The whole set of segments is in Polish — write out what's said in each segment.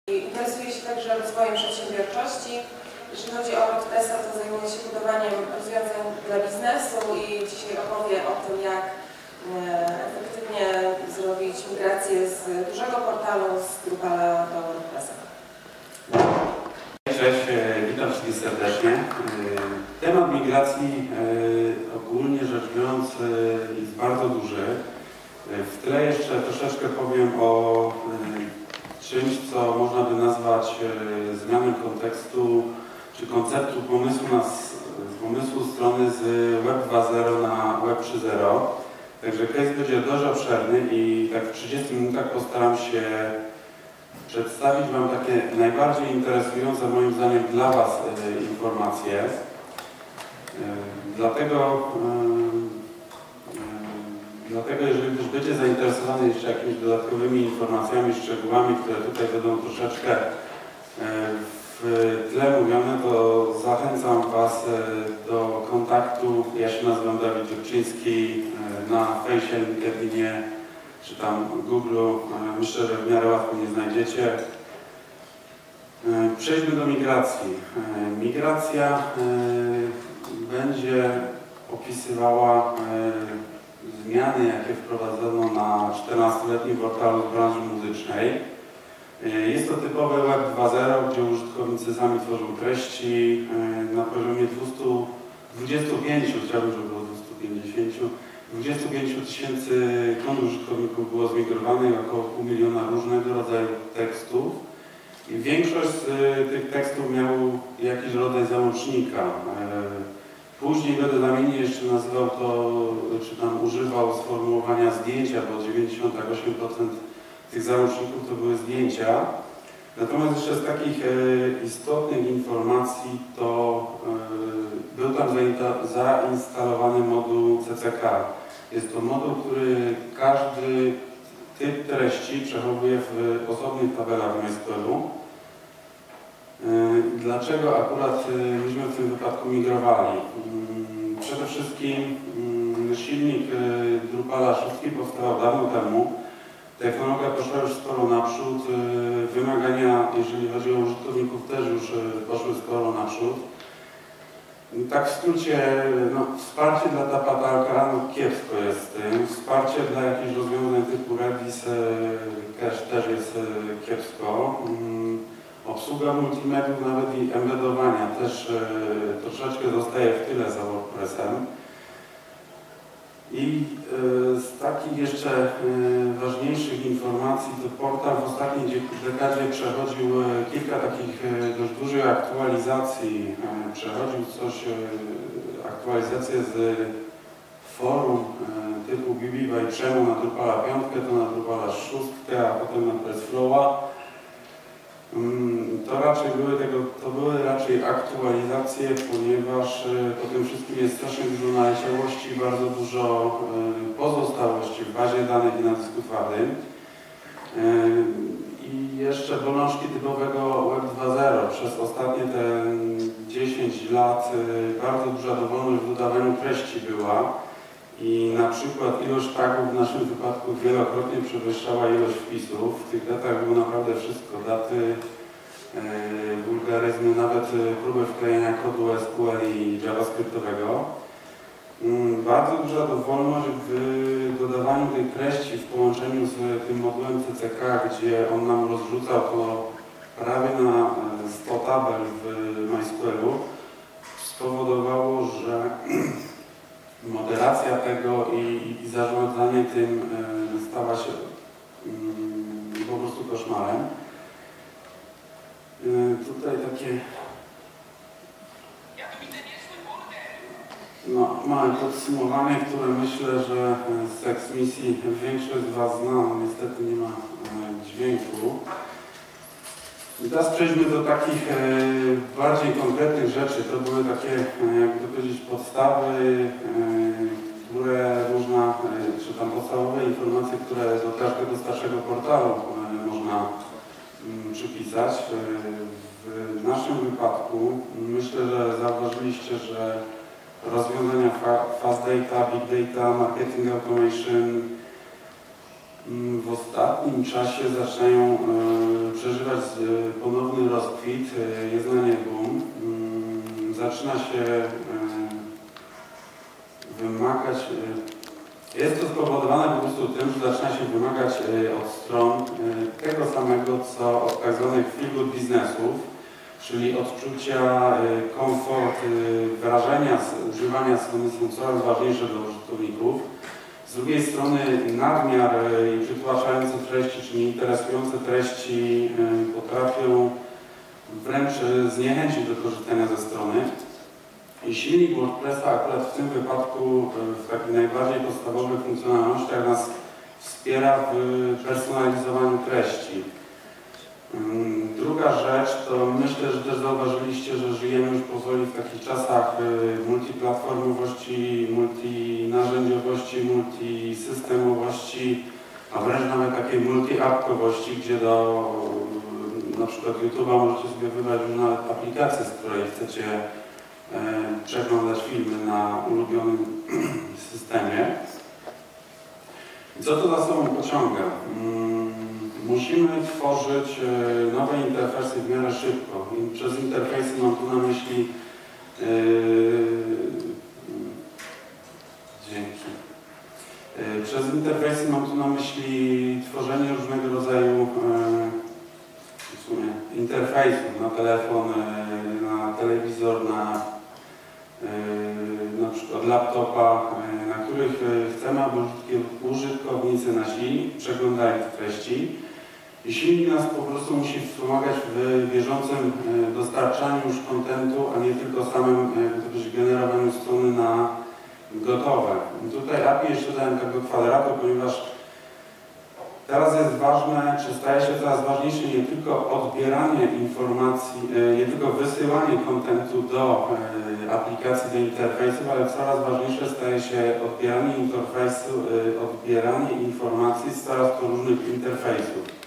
Interesuje się także rozwojem przedsiębiorczości. Jeśli chodzi o WordPressa, to zajmuje się budowaniem rozwiązań dla biznesu i dzisiaj opowie o tym, jak efektywnie zrobić migrację z dużego portalu z Drupala do WordPressa. Cześć, witam wszystkich serdecznie. Temat migracji ogólnie rzecz biorąc jest bardzo duży. W tle jeszcze troszeczkę powiem o czymś, co można by nazwać zmianą kontekstu czy konceptu pomysłu strony z Web 2.0 na Web 3.0. Także case będzie dość obszerny i tak w 30 minutach postaram się przedstawić Wam takie najbardziej interesujące moim zdaniem dla Was informacje. Dlatego jeżeli też będziecie zainteresowani jeszcze jakimiś dodatkowymi informacjami, szczegółami, które tutaj będą troszeczkę w tle mówione, to zachęcam Was do kontaktu. Ja się nazywam Dawid Dziubczyński, na fejsie, LinkedInie czy tam Google. Myślę, że w miarę łatwo mnie znajdziecie. Przejdźmy do migracji. Migracja będzie opisywała zmiany, jakie wprowadzono na 14-letnim portalu z branży muzycznej. Jest to typowe Web 2.0, gdzie użytkownicy sami tworzą treści na poziomie 25, chciałbym, żeby było 250, 25 000 kont użytkowników było zmigrowanych, około 500 000 różnego rodzaju tekstów. I większość z tych tekstów miał jakiś rodzaj załącznika. Później będę namiennie jeszcze nazywał to, czy tam używał sformułowania zdjęcia, bo 98% tych załączników to były zdjęcia. Natomiast jeszcze z takich istotnych informacji to był tam zainstalowany moduł CCK. Jest to moduł, który każdy typ treści przechowuje w osobnych tabelach w MySQL-u. Dlaczego akurat myśmy w tym wypadku migrowali? Przede wszystkim silnik Drupala 6 powstał dawno temu. Technologia poszła już sporo naprzód. Wymagania, jeżeli chodzi o użytkowników, też już poszły sporo naprzód. Tak w skrócie, no, wsparcie dla Tapatalka kiepsko jest z tym. Wsparcie dla jakichś rozwiązań typu Redis też jest kiepsko. Obsługa multimediów, nawet i embedowania też troszeczkę zostaje w tyle za WordPressem. I z takich jeszcze ważniejszych informacji, to portal w ostatniej dekadzie przechodził kilka takich dość dużych aktualizacji. Przechodził aktualizację z forum typu BB Przemu na Drupala 5, to na Drupala 6, a potem na Pressflowa. To były raczej aktualizacje, ponieważ po tym wszystkim jest strasznie dużo naleciałości, bardzo dużo pozostałości w bazie danych i na dysku twardym. I jeszcze bolączki typowego Web 2.0. Przez ostatnie te 10 lat bardzo duża dowolność w dodawaniu treści była i na przykład ilość tagów w naszym wypadku wielokrotnie przewyższała ilość wpisów. W tych datach było naprawdę wszystko, daty, wulgaryzmy, nawet próby wklejenia kodu SQL i JavaScriptowego. Bardzo duża dowolność w dodawaniu tej treści w połączeniu z tym modułem CCK, gdzie on nam rozrzucał to prawie na 100 tabel w MySQL-u, spowodowało, że moderacja tego i zarządzanie tym stała się po prostu koszmarem. Tutaj takie małe podsumowanie, które myślę, że z Sexmisji większość z Was zna, no niestety nie ma dźwięku. I teraz przejdźmy do takich bardziej konkretnych rzeczy. To były takie, jakby to powiedzieć, podstawy, które można, czy tam podstawowe informacje, które do każdego starszego portalu można przypisać. W naszym wypadku myślę, że zauważyliście, że rozwiązania Fast Data, Big Data, Marketing Automation w ostatnim czasie zaczynają przeżywać ponowny rozkwit, jest na nie boom. Zaczyna się wymagać, jest to spowodowane po prostu tym, że zaczyna się wymagać od stron tego samego, co od tak zwanych feel good biznesów, czyli odczucia, komfort, wrażenia, używania strony są coraz ważniejsze dla użytkowników. Z drugiej strony nadmiar i przytłaczające treści, czyli interesujące treści potrafią wręcz zniechęcić do korzystania ze strony. I silnik WordPressa akurat w tym wypadku w takich najbardziej podstawowych funkcjonalnościach nas wspiera w personalizowaniu treści. Druga rzecz to myślę, że też zauważyliście, że żyjemy już powoli w takich czasach multiplatformowości, multinarzędziowości, multisystemowości, a wręcz nawet takiej multi-appkowości, gdzie do na przykład YouTube'a możecie sobie wybrać już nawet aplikację, z której chcecie przeglądać filmy na ulubionym systemie. I co to za sobą pociąga? Musimy tworzyć nowe interfejsy w miarę szybko. I przez interfejsy mam tu na myśli dzięki. Przez interfejsy mam tu na myśli tworzenie różnego rodzaju w sumie interfejsów na telefon, na telewizor, na przykład laptopa, na których chcemy, aby użytkownicy nasi przeglądali te treści. I silnik nas po prostu musi wspomagać w bieżącym dostarczaniu już kontentu, a nie tylko samym generowaniu strony na gotowe. I tutaj API jeszcze dałem tak do kwadratu, ponieważ teraz jest ważne, czy staje się coraz ważniejsze nie tylko odbieranie informacji, nie tylko wysyłanie kontentu do aplikacji, do interfejsów, ale coraz ważniejsze staje się odbieranie informacji z coraz to różnych interfejsów.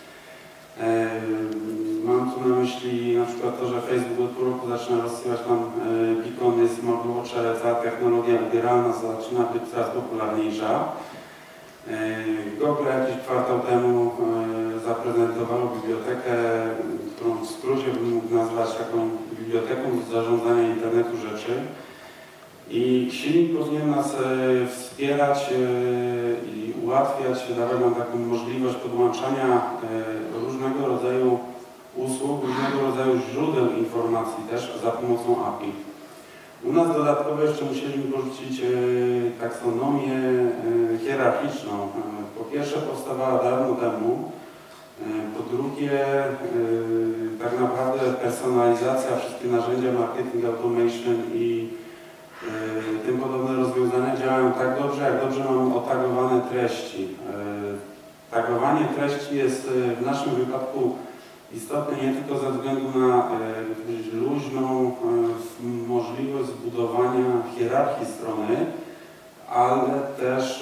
Mam tu na myśli na przykład to, że Facebook od pół roku zaczyna rozsyłać nam beacony, smartwatche, cała technologia odbieralna zaczyna być coraz popularniejsza. Google jakiś kwartał temu zaprezentowało bibliotekę, którą w skrócie bym mógł nazwać taką biblioteką do zarządzania internetu rzeczy. I silnik powinien nas wspierać i ułatwiać, dawać nam taką możliwość podłączania różnego rodzaju usług, różnego rodzaju źródeł informacji też za pomocą API. U nas dodatkowo jeszcze musieliśmy porzucić taksonomię hierarchiczną. Po pierwsze powstawała dawno temu, po drugie tak naprawdę personalizacja, wszystkie narzędzia marketing automation i tym podobne rozwiązania działają tak dobrze, jak dobrze mamy otagowane treści. Tagowanie treści jest w naszym wypadku istotne nie tylko ze względu na luźną możliwość zbudowania hierarchii strony, ale też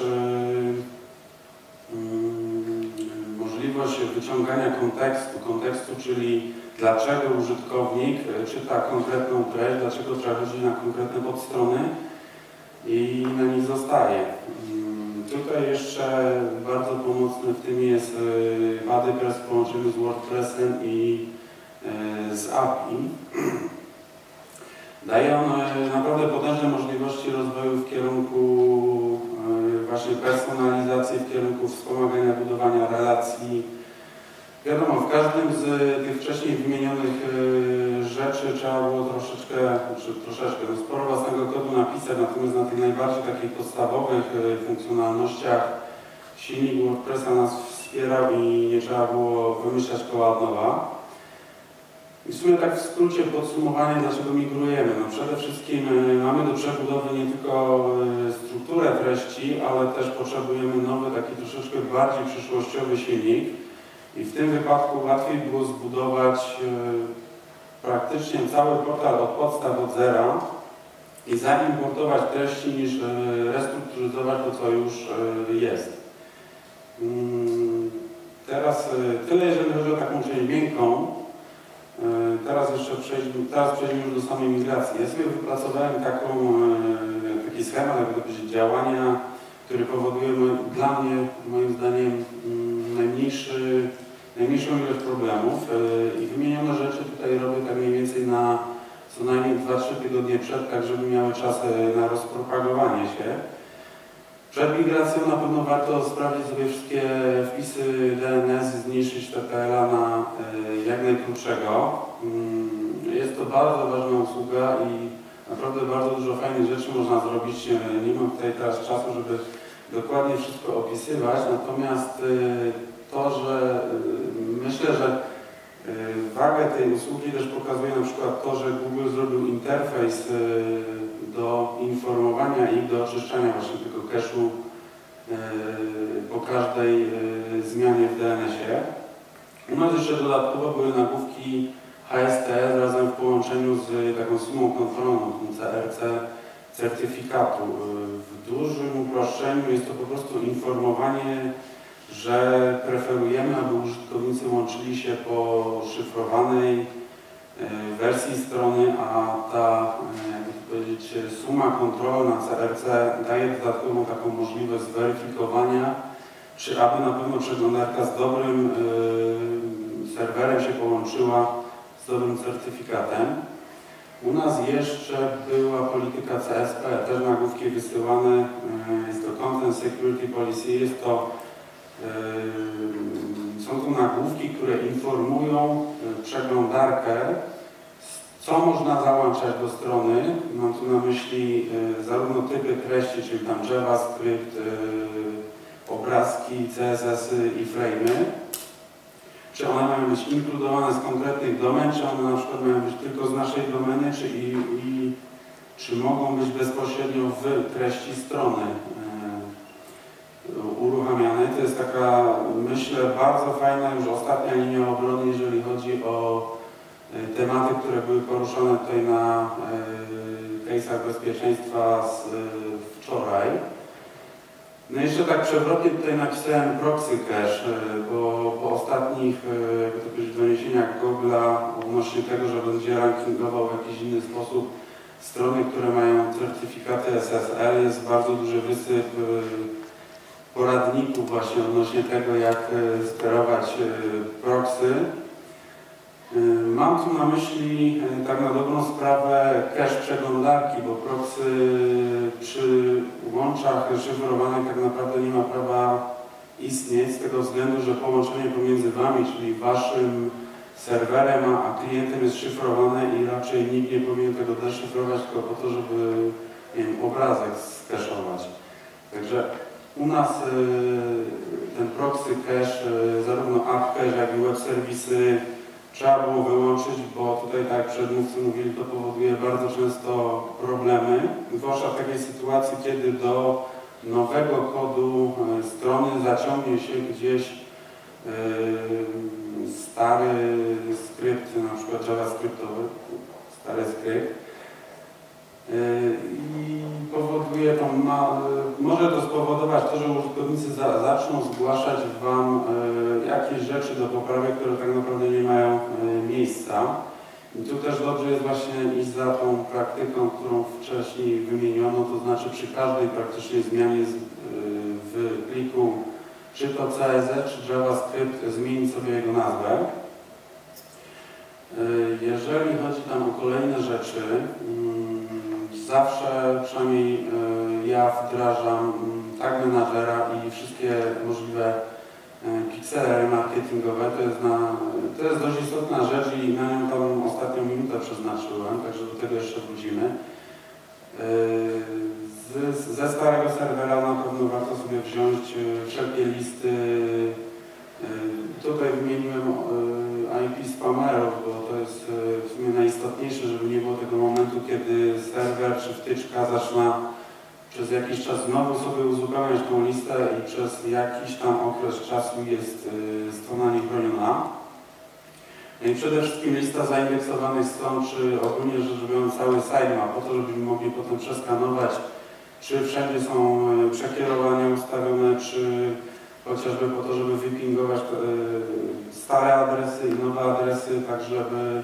możliwość wyciągania kontekstu, czyli dlaczego użytkownik czyta konkretną treść, dlaczego przechodzi na konkretne podstrony i na nich zostaje. Tutaj jeszcze bardzo pomocny w tym jest WordPress w połączeniu z WordPressem i z API. Daje on naprawdę potężne możliwości rozwoju w kierunku właśnie personalizacji, w kierunku wspomagania budowania relacji. Wiadomo, w każdym z tych wcześniej wymienionych rzeczy trzeba było sporo własnego kodu napisać, natomiast na tych najbardziej takich podstawowych funkcjonalnościach silnik WordPressa nas wspierał i nie trzeba było wymyślać koła od nowa. I w sumie tak w skrócie podsumowanie, dlaczego migrujemy. No przede wszystkim mamy do przebudowy nie tylko strukturę treści, ale też potrzebujemy nowy, taki troszeczkę bardziej przyszłościowy silnik. I w tym wypadku łatwiej było zbudować praktycznie cały portal od podstaw, od zera i zaimportować treści, niż restrukturyzować to, co już jest. Teraz tyle, jeżeli chodzi o taką część miękką. Teraz przejdziemy już do samej migracji. Ja sobie wypracowałem taki schemat, jakby to powiedzieć, działania, który powoduje dla mnie, moim zdaniem, najmniejszą ilość problemów i wymienione rzeczy tutaj robię tak mniej więcej na co najmniej 2-3 tygodnie przed, tak żeby miały czas na rozpropagowanie się. Przed migracją na pewno warto sprawdzić sobie wszystkie wpisy DNS i zmniejszyć TTL-a na jak najkrótszego. Jest to bardzo ważna usługa i naprawdę bardzo dużo fajnych rzeczy można zrobić. Nie mam tutaj teraz czasu, żeby dokładnie wszystko opisywać, natomiast to, że myślę, że wagę tej usługi też pokazuje na przykład to, że Google zrobił interfejs do informowania i do oczyszczania właśnie tego cache'u po każdej zmianie w DNS-ie. U nas jeszcze dodatkowo były nagłówki HSTS razem w połączeniu z taką sumą kontrolną, tym CRC certyfikatu. W dużym uproszczeniu jest to po prostu informowanie, że preferujemy, aby użytkownicy łączyli się po szyfrowanej wersji strony, a ta, jakby to powiedzieć, suma kontrolna CRC daje dodatkową taką możliwość zweryfikowania, czy aby na pewno przeglądarka z dobrym serwerem się połączyła z dobrym certyfikatem. U nas jeszcze była polityka CSP, też nagłówki wysyłane, jest to Content Security Policy, jest to, są to nagłówki, które informują przeglądarkę, co można załączać do strony. Mam tu na myśli zarówno typy treści, czyli tam JavaScript, obrazki, CSS-y i frame'y. Czy one mają być inkludowane z konkretnych domen, czy one na przykład mają być tylko z naszej domeny, czy mogą być bezpośrednio w treści strony uruchamiane. To jest taka, myślę, bardzo fajna już ostatnia linia obrony, jeżeli chodzi o tematy, które były poruszone tutaj na case'ach bezpieczeństwa z wczoraj. No jeszcze tak przewrotnie tutaj napisałem proxy cache, bo po ostatnich doniesieniach Google'a odnośnie tego, że będzie rankingował w jakiś inny sposób strony, które mają certyfikaty SSL, jest bardzo duży wysyp poradników właśnie odnośnie tego, jak sterować proxy. Mam tu na myśli tak na dobrą sprawę cache przeglądarki, bo proxy przy łączach szyfrowanych tak naprawdę nie ma prawa istnieć z tego względu, że połączenie pomiędzy Wami, czyli Waszym serwerem a klientem jest szyfrowane i raczej nikt nie powinien tego deszyfrować tylko po to, żeby, nie wiem, obrazek skeszować. Także u nas ten proxy cache, zarówno app cache, jak i web serwisy trzeba było wyłączyć, bo tutaj, tak jak przedmówcy mówili, to powoduje bardzo często problemy. Zwłaszcza w takiej sytuacji, kiedy do nowego kodu strony zaciągnie się gdzieś stary skrypt, na przykład javascriptowy, stary skrypt. I powoduje to, może to spowodować to, że użytkownicy zaczną zgłaszać Wam jakieś rzeczy do poprawek, które tak naprawdę nie mają miejsca. I tu też dobrze jest właśnie iść za tą praktyką, którą wcześniej wymieniono, to znaczy przy każdej praktycznie zmianie w pliku, czy to CSS, czy JavaScript, zmienić sobie jego nazwę. Jeżeli chodzi tam o kolejne rzeczy, zawsze, przynajmniej ja wdrażam Tag Managera i wszystkie możliwe piksele marketingowe. To jest dość istotna rzecz i na nią tam ostatnią minutę przeznaczyłem, także do tego jeszcze wrócimy. Ze starego serwera na pewno warto sobie wziąć wszelkie listy. Tutaj wymieniłem IP spamerów, bo to jest w sumie najistotniejsze, żeby nie było tego momentu, kiedy serwer czy wtyczka zaczyna przez jakiś czas znowu sobie uzupełniać tą listę i przez jakiś tam okres czasu jest strona niechroniona. No i przede wszystkim lista zaindeksowanych stron, czy ogólnie rzecz biorąc cały sitemap, po to, żebyśmy mogli potem przeskanować, czy wszędzie są przekierowania ustawione, czy chociażby po to, żeby wypingować stare adresy i nowe adresy, tak żeby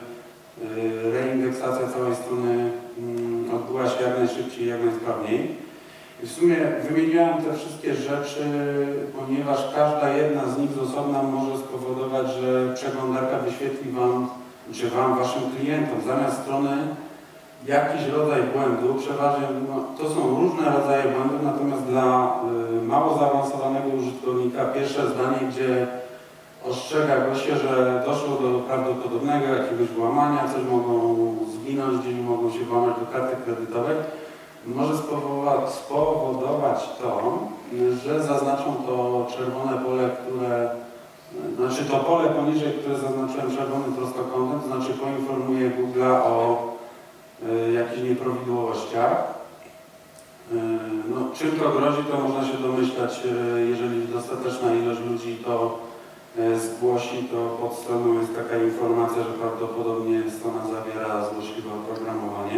reindeksacja całej strony odbyła się jak najszybciej i jak najsprawniej. I w sumie wymieniałem te wszystkie rzeczy, ponieważ każda jedna z nich z osobna może spowodować, że przeglądarka wyświetli Wam, czy Waszym klientom zamiast strony jakiś rodzaj błędu. Przeważnie to są różne rodzaje błędów, natomiast dla mało zaawansowanego użytkownika pierwsze zdanie, gdzie ostrzega go się, że doszło do prawdopodobnego jakiegoś włamania, coś mogą zginąć, gdzieś mogą się włamać do karty kredytowej, może spowodować to, że zaznaczą to czerwone pole, znaczy to pole poniżej, które zaznaczyłem czerwonym prostokątem, to znaczy poinformuje Google o jakichś nieprawidłowościach. No, czym to grozi, to można się domyślać, jeżeli dostateczna ilość ludzi to zgłosi, to pod stroną jest taka informacja, że prawdopodobnie strona zawiera złośliwe oprogramowanie.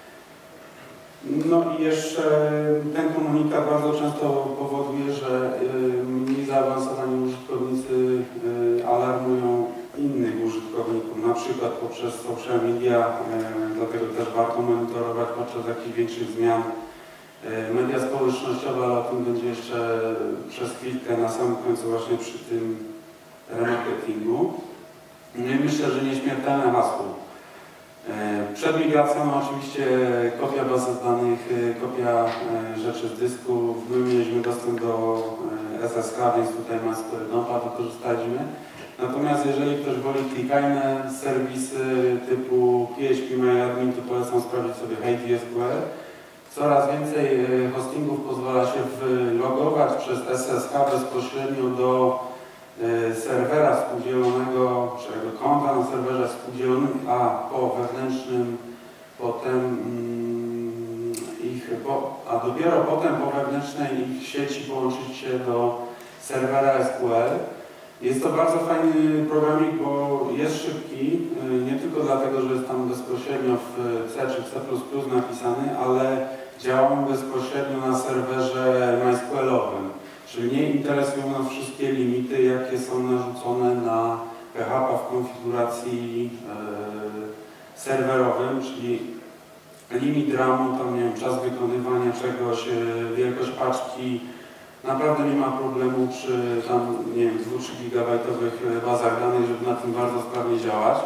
No i jeszcze ten komunikat bardzo często powoduje, że mniej zaawansowani użytkownicy alarmują innych użytkowników, na przykład poprzez social media, dlatego też warto monitorować podczas jakichś większych zmian media społecznościowe, ale o tym będzie jeszcze przez chwilkę na samym końcu właśnie przy tym remarketingu. No i myślę, że nieśmiertelne hasło. Przed migracją oczywiście kopia bazy danych, kopia rzeczy z dysku. My mieliśmy dostęp do SSH, więc tutaj MySQL Dumpa wykorzystaliśmy. Natomiast jeżeli ktoś woli klikajne serwisy typu PHP-MyAdmin, to polecam sprawdzić sobie HeyDSQL. Coraz więcej hostingów pozwala się wlogować przez SSH bezpośrednio do serwera współdzielonego, czy jego konta na serwerze współdzielonym, a po wewnętrznym potem dopiero potem po wewnętrznej ich sieci połączyć się do serwera SQL. Jest to bardzo fajny programik, bo jest szybki, nie tylko dlatego, że jest tam bezpośrednio w C czy w C++ napisany, ale działa bezpośrednio na serwerze MySQL-owym. Czyli nie interesują nas wszystkie limity, jakie są narzucone na PHP w konfiguracji serwerowym, czyli limit RAM-u, tam nie wiem, czas wykonywania czegoś, wielkość paczki. Naprawdę nie ma problemu przy tam, nie wiem, 2-3 gigabajtowych bazach danych, żeby na tym bardzo sprawnie działać.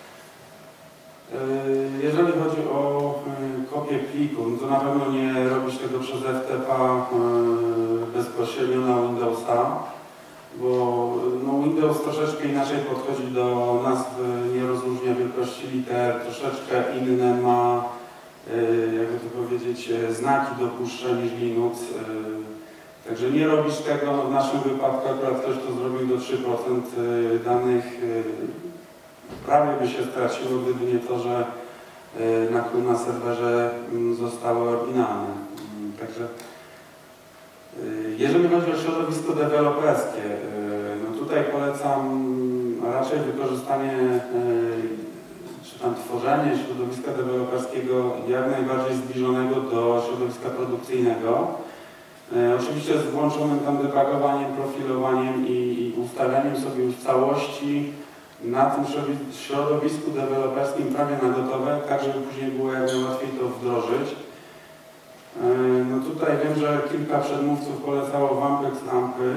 Jeżeli chodzi o kopię pliku, no to na pewno nie robić tego przez FTP bezpośrednio na Windowsa, bo no Windows troszeczkę inaczej podchodzi do nazw, nie rozróżnia wielkości liter, troszeczkę inne ma, jakby to powiedzieć, znaki dopuszcza niż Linux. Także nie robić tego, w naszym wypadku akurat ktoś to zrobił do 3% danych, prawie by się straciło, gdyby nie to, że na serwerze zostały oryginalne. Także jeżeli chodzi o środowisko deweloperskie, no tutaj polecam raczej wykorzystanie czy tam tworzenie środowiska deweloperskiego jak najbardziej zbliżonego do środowiska produkcyjnego. Oczywiście z włączonym tam debugowaniem, profilowaniem i ustaleniem sobie już całości na tym środowisku deweloperskim prawie na gotowe, tak żeby później było jak najłatwiej to wdrożyć. No tutaj wiem, że kilka przedmówców polecało Wampex Lampy.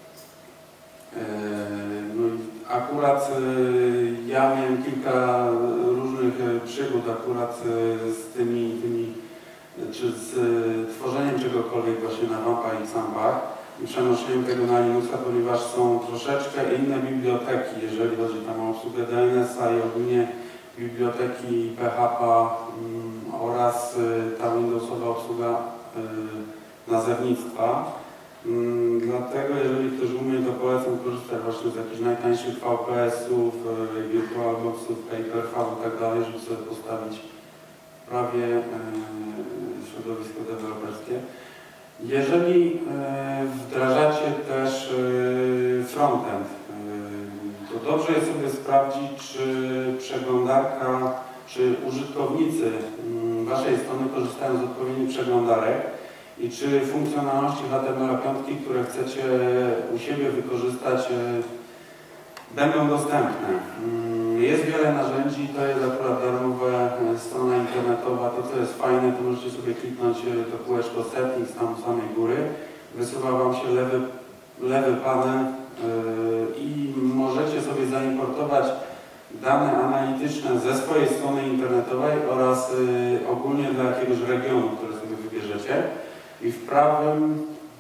No i akurat ja miałem kilka różnych przygód akurat z tymi czy z tworzeniem czegokolwiek właśnie na Wampa i Xampach i przenoszeniem tego na Linuxa, ponieważ są troszeczkę inne biblioteki, jeżeli chodzi tam o obsługę DNS-a i ogólnie biblioteki PHP oraz ta Windowsowa obsługa nazewnictwa. Dlatego jeżeli ktoś umie, to polecam korzystać właśnie z jakichś najtańszych VPS-ów, VirtualBoxów, Hyper-V i tak dalej, żeby sobie postawić prawie środowisko deweloperskie. Jeżeli wdrażacie też frontend, to dobrze jest sobie sprawdzić, czy przeglądarka, czy użytkownicy Waszej strony korzystają z odpowiednich przeglądarek i czy funkcjonalności HTML5, które chcecie u siebie wykorzystać, będą dostępne. Jest wiele narzędzi, to jest akurat darmowe z strona internetowa, to co jest fajne, to możecie sobie kliknąć to kółeczko settings tam z samej góry. Wysuwa Wam się lewy panel i możecie sobie zaimportować dane analityczne ze swojej strony internetowej oraz ogólnie dla jakiegoś regionu, który sobie wybierzecie. I w prawym,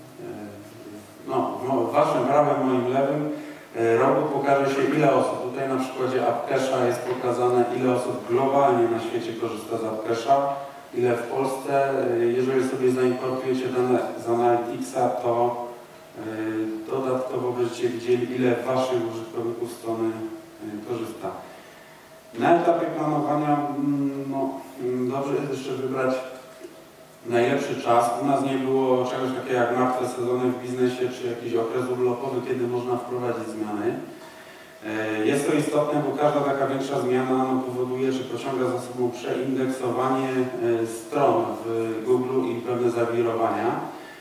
w Waszym prawym, moim lewym rogu pokaże się ile osób. Tutaj na przykładzie AppCache'a jest pokazane ile osób globalnie na świecie korzysta z AppCache'a, ile w Polsce. Jeżeli sobie zaimportujecie dane z Analyticsa, to dodatkowo będziecie widzieli ile Waszych użytkowników strony korzysta. Na etapie planowania dobrze jest jeszcze wybrać najlepszy czas. U nas nie było czegoś takiego jak martwe sezony w biznesie, czy jakiś okres urlopowy, kiedy można wprowadzić zmiany. Jest to istotne, bo każda taka większa zmiana powoduje, że pociąga za sobą przeindeksowanie stron w Google i pewne zawirowania.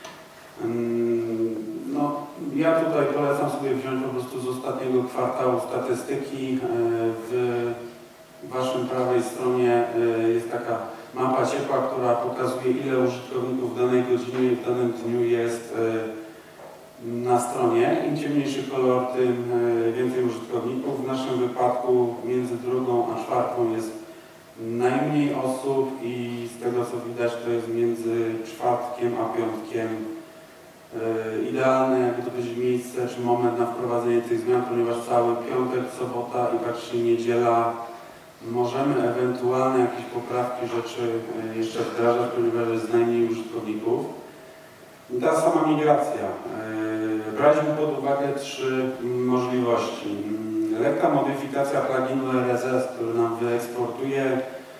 Ja tutaj polecam sobie wziąć po prostu z ostatniego kwartału statystyki. W Waszym prawej stronie jest taka mapa ciepła, która pokazuje ile użytkowników w danej godzinie i w danym dniu jest na stronie. Im ciemniejszy kolor, tym więcej użytkowników. W naszym wypadku między 2. a 4. jest najmniej osób i z tego co widać to jest między 4. a 5. Idealne jakby to powiedzieć miejsce czy moment na wprowadzenie tych zmian, ponieważ cały piątek, sobota i praktycznie niedziela możemy ewentualnie jakieś poprawki rzeczy jeszcze wdrażać, ponieważ jest najmniej użytkowników. I ta sama migracja. Braliśmy pod uwagę 3 możliwości. Lekka modyfikacja pluginu RSS, który nam wyeksportuje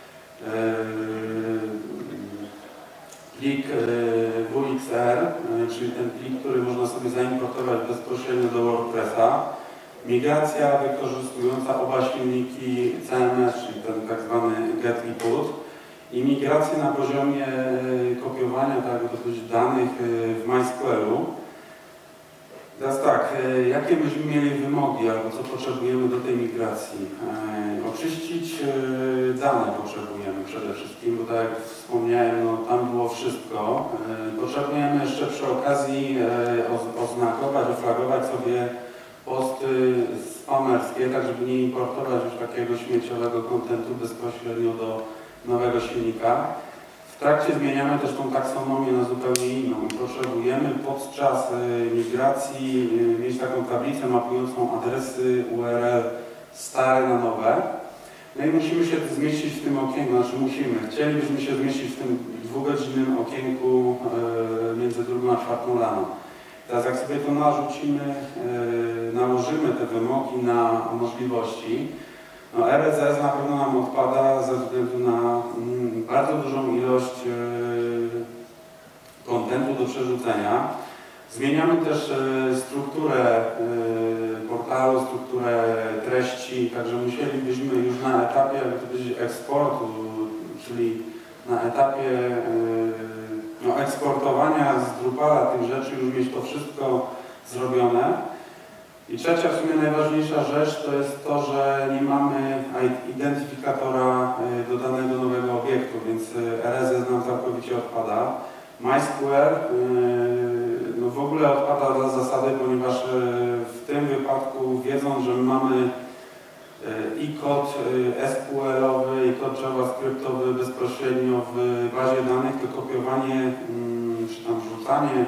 plik WXR, czyli ten plik, który można sobie zaimportować bezpośrednio do WordPressa. Migracja wykorzystująca oba silniki CMS, czyli ten tak zwany get i put. I migrację na poziomie kopiowania danych w MySQL-u. Teraz tak, jakie byśmy mieli wymogi albo co potrzebujemy do tej migracji? Oczyścić dane potrzebujemy przede wszystkim, bo tak jak wspomniałem, tam było wszystko. Potrzebujemy jeszcze przy okazji oznakować, oflagować sobie posty spamerskie, tak żeby nie importować już takiego śmieciowego kontentu bezpośrednio do nowego silnika. W trakcie zmieniamy też tą taksonomię na zupełnie inną. Potrzebujemy podczas migracji mieć taką tablicę mapującą adresy URL stare na nowe. No i musimy się zmieścić w tym okienku, chcielibyśmy się zmieścić w tym 2-godzinnym okienku między 2 a 4 rano. Teraz jak sobie to nałożymy te wymogi na możliwości, RSS na pewno nam odpada ze względu na bardzo dużą ilość kontentu do przerzucenia. Zmieniamy też strukturę portalu, strukturę treści, także musielibyśmy już na etapie, jakby to powiedzieć, eksportu, czyli na etapie eksportowania z Drupala tych rzeczy już mieć to wszystko zrobione. I trzecia, w sumie najważniejsza rzecz, to jest to, że nie mamy identyfikatora do danego nowego obiektu, więc RSS nam całkowicie odpada. MySQL w ogóle odpada dla zasady, ponieważ w tym wypadku wiedząc, że mamy i kod SQL-owy, i kod JavaScriptowy bezpośrednio w bazie danych, to kopiowanie czy tam wrzucanie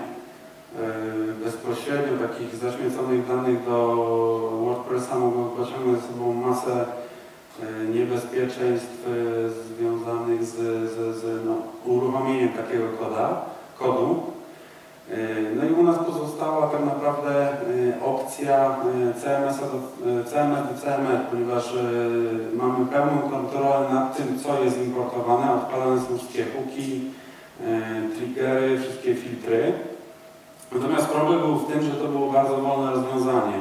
bezpośrednio takich zaśmieconych danych do WordPressa mogą pociągnąć ze sobą masę niebezpieczeństw związanych z uruchomieniem takiego kodu. No i u nas pozostała tak naprawdę opcja CMS do CMS, ponieważ mamy pełną kontrolę nad tym, co jest importowane. Odpalane są wszystkie hooki, triggery, wszystkie filtry. Natomiast problem był w tym, że to było bardzo wolne rozwiązanie.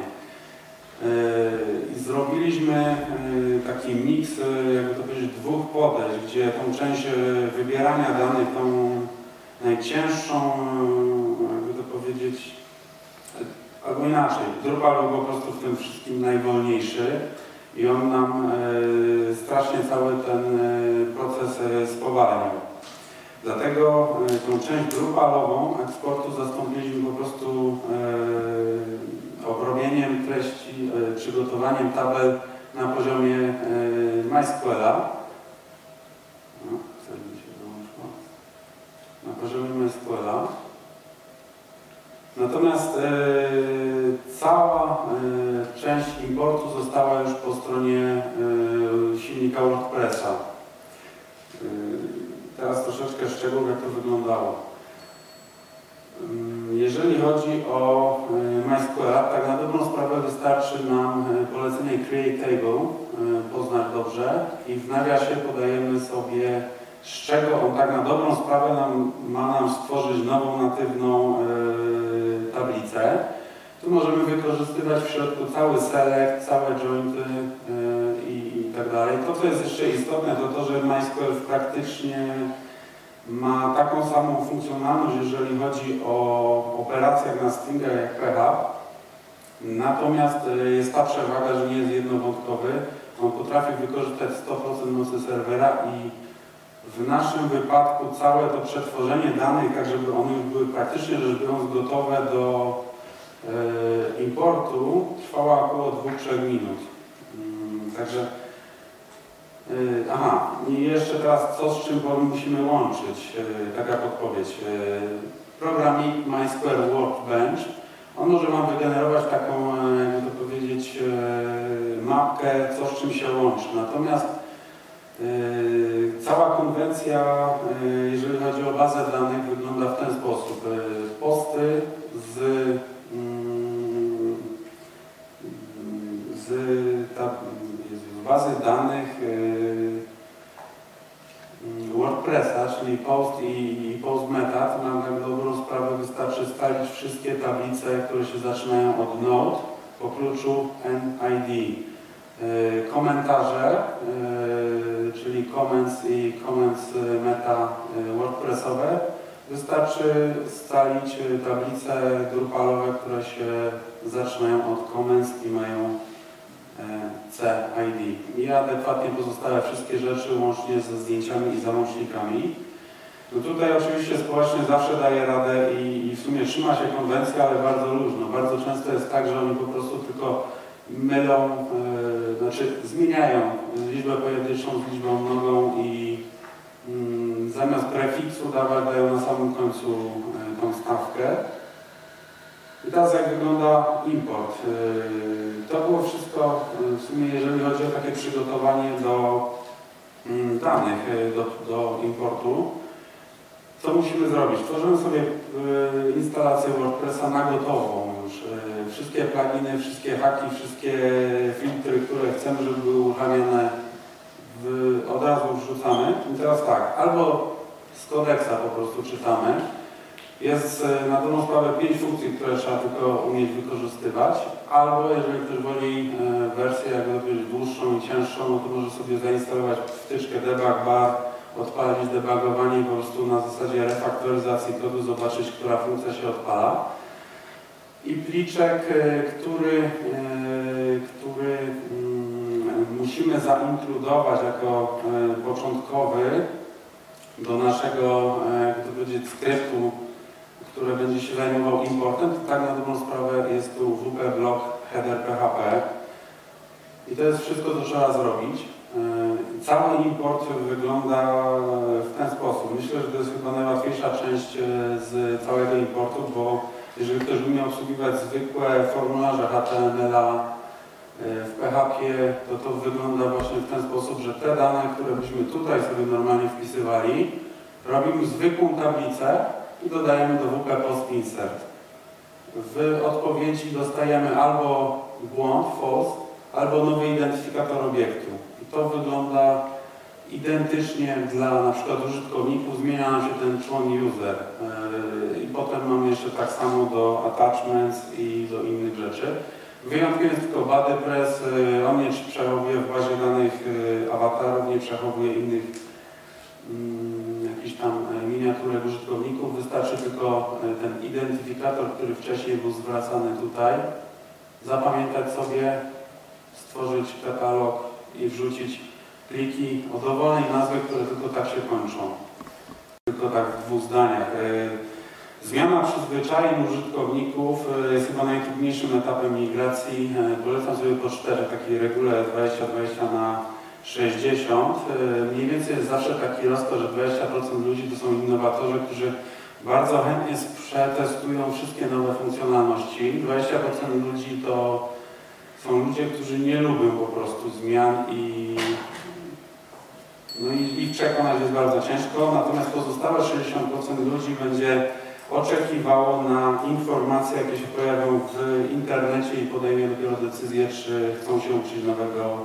I zrobiliśmy taki miks, jakby to powiedzieć, 2 podejść, gdzie tą część wybierania danych, tą najcięższą, jakby to powiedzieć, albo inaczej, Drupal był po prostu w tym wszystkim najwolniejszy i on nam strasznie cały ten proces spowalniał. Dlatego tą część grupalową eksportu zastąpiliśmy po prostu obrobieniem treści, przygotowaniem tabel na poziomie MySQL-a. Na poziomie MySQL-a. Natomiast cała część importu została już po stronie silnika WordPressa. Teraz troszeczkę szczegółów, jak to wyglądało. Jeżeli chodzi o MySQL, tak na dobrą sprawę wystarczy nam polecenie Create Table, poznać dobrze, i w nawiasie podajemy sobie, z czego on tak na dobrą sprawę ma nam stworzyć nową, natywną tablicę. Tu możemy wykorzystywać w środku cały select, całe jointy i tak dalej. To, co jest jeszcze istotne, to to, że MySQL praktycznie ma taką samą funkcjonalność, jeżeli chodzi o operacje na stringach jak PHP. Natomiast jest ta przewaga, że nie jest jednowątkowy. On potrafi wykorzystać 100% mocy serwera i w naszym wypadku całe to przetworzenie danych, tak żeby one już były praktycznie rzecz biorąc gotowe do importu, trwało około 2-3 minut. Także aha, i jeszcze teraz co z czym musimy łączyć, taka podpowiedź. Programik MySQL Workbench, on może Wam wygenerować taką, jakby to powiedzieć, mapkę, co z czym się łączy. Natomiast cała konwencja, jeżeli chodzi o bazę danych, wygląda w ten sposób. Posty z bazy danych WordPressa, czyli post i post meta, to nam tak dobrą sprawę wystarczy stalić wszystkie tablice, które się zaczynają od node po kluczu NID. Komentarze, czyli comments i comments meta WordPressowe, wystarczy scalić tablice grupalowe, które się zaczynają od comments i mają CID. I adekwatnie pozostałe wszystkie rzeczy, łącznie ze zdjęciami i załącznikami. No tutaj oczywiście społeczny zawsze daje radę i w sumie trzyma się konwencji, ale bardzo luźno. Bardzo często jest tak, że oni po prostu tylko mylą, znaczy zmieniają liczbę pojedynczą z liczbą mnogą i zamiast prefiksu dają na samym końcu tą stawkę. I teraz jak wygląda import. To było wszystko w sumie, jeżeli chodzi o takie przygotowanie do danych, do importu. Co musimy zrobić? Tworzymy sobie instalację WordPressa na gotową już. Wszystkie pluginy, wszystkie haki, wszystkie filtry, które chcemy, żeby były uruchamiane, od razu wrzucamy. I teraz tak, albo z kodeksa po prostu czytamy. Jest na dobrą sprawę 5 funkcji, które trzeba tylko umieć wykorzystywać, albo jeżeli ktoś woli wersję jakby powiedzieć dłuższą i cięższą, no to może sobie zainstalować wtyczkę debug bar, odpalić debugowanie i po prostu na zasadzie refaktoryzacji kodu zobaczyć, która funkcja się odpala. I pliczek, który musimy zainkludować jako początkowy do naszego, jak to powiedzieć, skryptu, które będzie się zajmował importem, to tak na dobrą sprawę jest tu WP block header PHP. I to jest wszystko, co trzeba zrobić. Cały import wygląda w ten sposób. Myślę, że to jest chyba najłatwiejsza część z całego importu, bo jeżeli ktoś umie obsługiwać zwykłe formularze HTML-a w PHP, to wygląda właśnie w ten sposób, że te dane, które byśmy tutaj sobie normalnie wpisywali, robimy zwykłą tablicę i dodajemy do WP post insert. W odpowiedzi dostajemy albo błąd, false, albo nowy identyfikator obiektu. I to wygląda identycznie dla na przykład użytkowników, zmienia nam się ten człon user. I potem mamy jeszcze tak samo do attachments i do innych rzeczy. Wyjątkiem jest tylko BuddyPress, on nie przechowuje w bazie danych awatarów, nie przechowuje innych jakichś tam miniaturek użytkowników. Wystarczy tylko ten identyfikator, który wcześniej był zwracany tutaj, zapamiętać sobie stworzyć katalog i wrzucić pliki o dowolnej nazwie, które tylko tak się kończą. Tylko tak w 2 zdaniach. Zmiana przyzwyczajeń użytkowników jest chyba najtrudniejszym etapem migracji. Polecam sobie po 4 takiej regule 20-20/60. Mniej więcej jest zawsze taki rozkład, że 20% ludzi to są innowatorzy, którzy bardzo chętnie przetestują wszystkie nowe funkcjonalności. 20% ludzi to są ludzie, którzy nie lubią po prostu zmian i ich przekonać jest bardzo ciężko. Natomiast pozostałe 60% ludzi będzie oczekiwało na informacje, jakie się pojawią w internecie i podejmie dopiero decyzję, czy chcą się uczyć nowego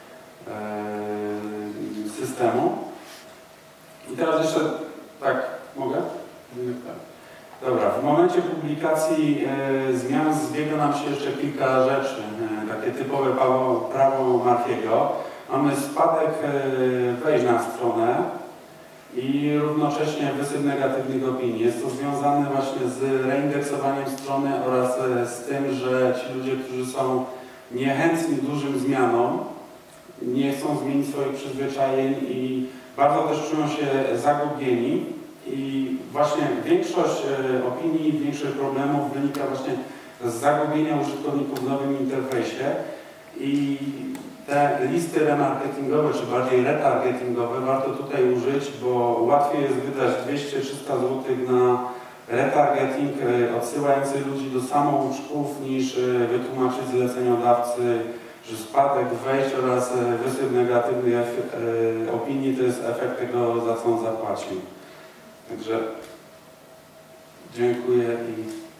systemu. I teraz jeszcze, tak, mogę? Dobra, w momencie publikacji zmian zbiega nam się jeszcze kilka rzeczy, takie typowe prawo Murphy'ego. Mamy spadek wejść na stronę i równocześnie wysyp negatywnych opinii. Jest to związane właśnie z reindeksowaniem strony oraz z tym, że ci ludzie, którzy są niechętni dużym zmianom, nie chcą zmienić swoich przyzwyczajeń i bardzo też czują się zagubieni. I właśnie większość opinii, większość problemów wynika właśnie z zagubienia użytkowników w nowym interfejsie i te listy remarketingowe, czy bardziej retargetingowe warto tutaj użyć, bo łatwiej jest wydać 200-300 zł na retargeting odsyłający ludzi do samouczków niż wytłumaczyć zleceniodawcy, że spadek wejść oraz wysyp negatywnych opinii to jest efekt tego, za co on zapłacił. Także dziękuję i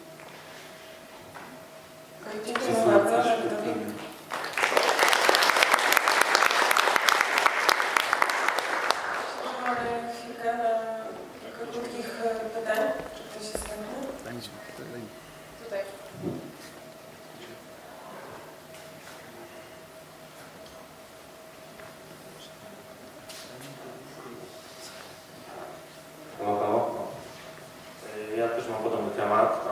dziękuję bardzo. Mamy chwilkę na kilka krótkich pytań. Czy ktoś jest chętny? Tutaj. Ja też mam podobny temat.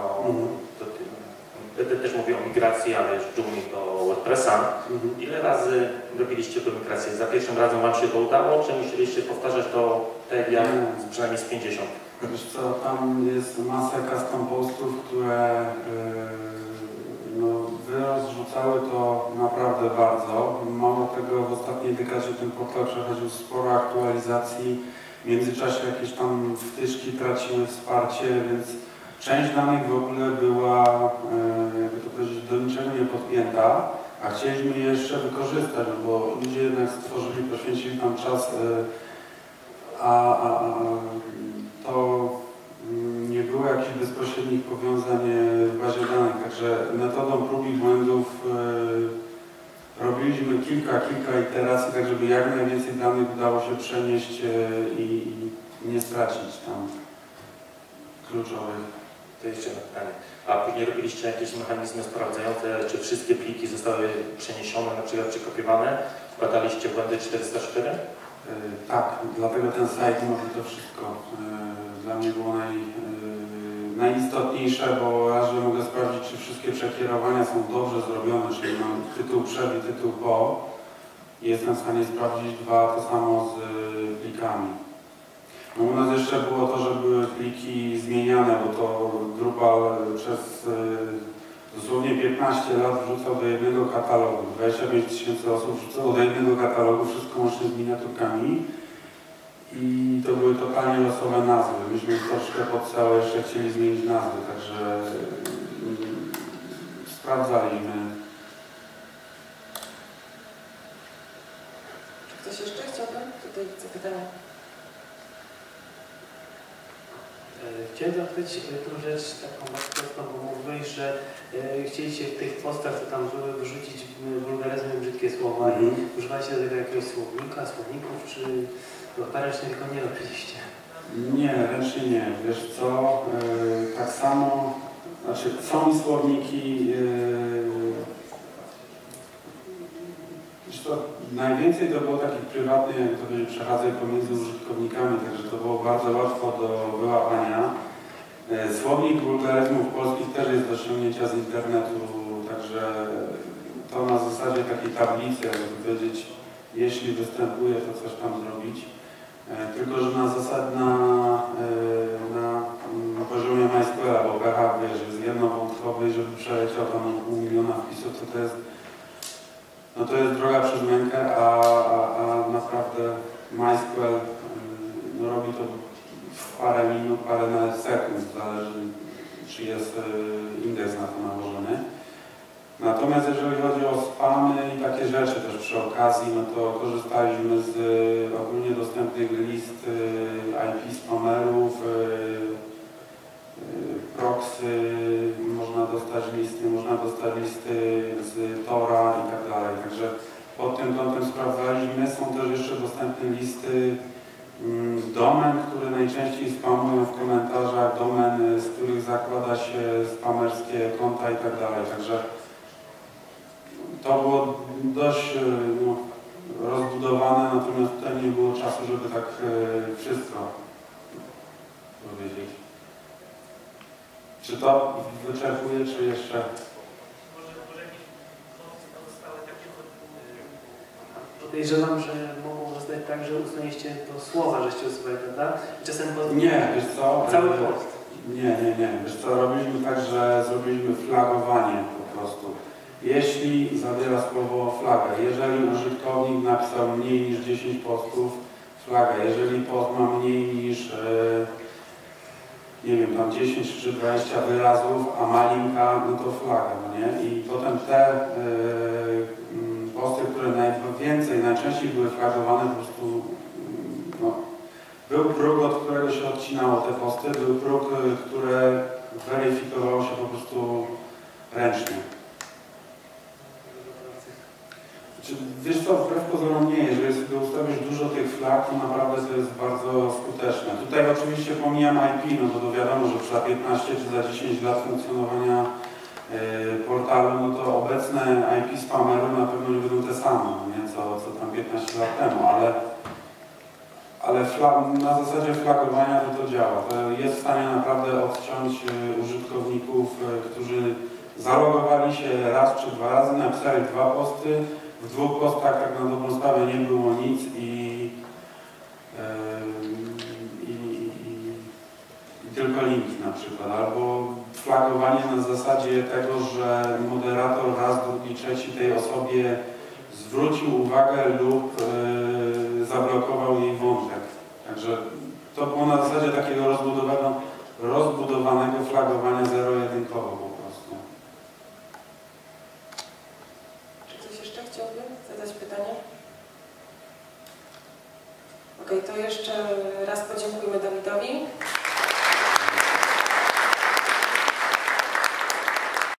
Też mówię o migracji, ale już Joomla do WordPressa. Ile razy robiliście tę migrację? Za pierwszym razem Wam się to udało, czy musieliście powtarzać to tak jak przynajmniej z 50? Wiesz co, tam jest masę custom postów, które wy rozrzucały to naprawdę bardzo. Mało tego, w ostatniej dekadzie ten portal przechodził sporo aktualizacji. W międzyczasie jakieś tam wtyczki traciły wsparcie, więc część danych w ogóle była, jakby to powiedzieć, do niczego nie podpięta, a chcieliśmy je jeszcze wykorzystać, bo ludzie jednak stworzyli, poświęcili tam czas, a to nie było jakichś bezpośrednich powiązań w bazie danych, także metodą prób i błędów robiliśmy kilka iteracji, tak żeby jak najwięcej danych udało się przenieść i nie stracić tam kluczowych. To jeszcze jedno pytanie. A później robiliście jakieś mechanizmy sprawdzające, czy wszystkie pliki zostały przeniesione, na przykład przekopiowane? Badaliście błędy 404? Tak, dlatego ten slajd mówi to wszystko. Dla mnie było najistotniejsze, bo raz, że mogę sprawdzić, czy wszystkie przekierowania są dobrze zrobione, czyli mam tytuł przed i tytuł po. I jestem w stanie sprawdzić 2, to samo z plikami. No u nas jeszcze było to, że były pliki zmieniane, bo to Drupal przez dosłownie 15 lat wrzucał do jednego katalogu. 25 000 osób wrzucało do jednego katalogu, wszystko łącznie z miniaturkami. I to były totalnie losowe nazwy. Myśmy troszkę pod całe jeszcze chcieli zmienić nazwy, także sprawdzaliśmy. Czy ktoś jeszcze chciałby? Tutaj widzę pytania. Chciałem zapytać tą rzecz taką bardzo prostą, bo mówiłeś, że chcieliście w tych postach, co tam były, wyrzucić wulgaryzmy, brzydkie słowa i używaliście do tego jakiegoś słownika, słowników, czy parę ręcznie tylko nie robiliście? Nie, ręcznie nie. Wiesz co, tak samo, znaczy są słowniki, najwięcej to było takich prywatnych, jak to będzie przechadzaj pomiędzy użytkownikami, także to było bardzo łatwo do wyłapania. Słownik wulgaryzmów polskich też jest do ściągnięcia z internetu, także to na zasadzie takiej tablicy, jakby powiedzieć, jeśli występuje, to coś tam zrobić. Tylko, że na zasadzie na poziomie MySQL-a, bo PH, wiesz, jest jednowątkowy i żeby przeleciał tam 0,5 miliona wpisów, to jest droga przez mękę, a naprawdę MySQL robi to w parę minut, parę nawet sekund, zależy czy jest indeks na to nałożony. Natomiast jeżeli chodzi o spamy i takie rzeczy też przy okazji, no to korzystaliśmy z ogólnie dostępnych list IP spamerów, proxy, można dostać listy z Tora i tak dalej. Także pod tym kątem sprawdzaliśmy. Są też jeszcze dostępne listy domen, które najczęściej spamują w komentarzach, domen, z których zakłada się spamerskie konta i tak dalej. Także to było dość rozbudowane, natomiast tutaj nie było czasu, żeby tak wszystko powiedzieć. Czy to wyczerpuje, czy jeszcze? Podejrzewam, że mogą zostać tak, że uznaliście to słowa, żeście usuwali, prawda? I czasem Nie, wiesz co? Cały post. Nie. Wiesz co, robiliśmy tak, że zrobiliśmy flagowanie po prostu. Jeśli zawiera słowo flaga, jeżeli użytkownik napisał mniej niż 10 postów, flaga. Jeżeli post ma mniej niż nie wiem, tam 10 czy 20 wyrazów, a ma linka, no to flaga, no nie? I potem te posty, które najczęściej były flagowane, po prostu no, był próg, od którego się odcinało te posty, był próg, które weryfikowało się po prostu ręcznie. Wiesz co, wbrew pozorom nie, jeżeli sobie ustawisz dużo tych flag, to naprawdę to jest bardzo skuteczne. Tutaj oczywiście pomijam IP, no bo to wiadomo, że za 15 czy za 10 lat funkcjonowania portalu, no to obecne IP spameru na pewno nie będą te same, nie? Co tam 15 lat temu, ale na zasadzie flagowania to działa. To jest w stanie naprawdę odciąć użytkowników, którzy zalogowali się raz czy dwa razy, napisali 2 posty, w 2 postach tak na dobrą sprawę nie było nic i tylko linki na przykład, albo flagowanie na zasadzie tego, że moderator raz, drugi, trzeci tej osobie zwrócił uwagę lub zablokował jej wątek. Także to było na zasadzie takiego rozbudowanego flagowania zero-jedynkowo po prostu. Czy ktoś jeszcze chciałby zadać pytanie? Okej, to jeszcze raz podziękujmy Dawidowi.